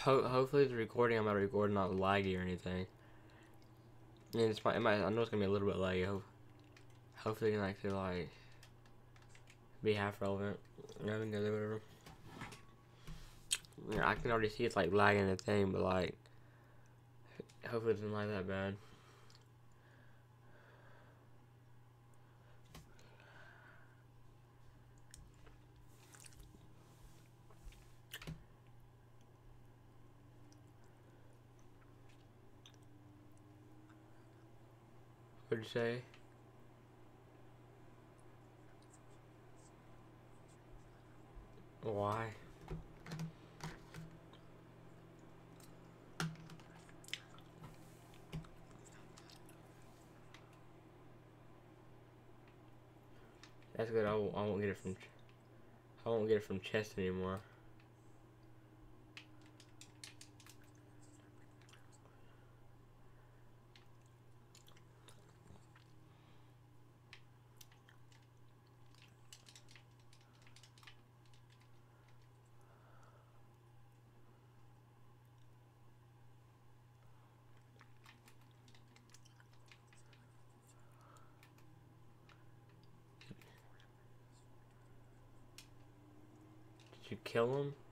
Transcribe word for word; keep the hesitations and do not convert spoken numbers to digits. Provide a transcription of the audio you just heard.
Ho hopefully the recording I'm about to record not laggy or anything. And it's might, it might, I know it's gonna be a little bit laggy. Ho hopefully it can actually like be half relevant. I mean, whatever. Yeah, I can already see it's like lagging the thing, but like hopefully it's not like that bad. What'd you say? Why? That's good. I won't, I won't get it from. I won't get it from chest anymore. Did you kill him?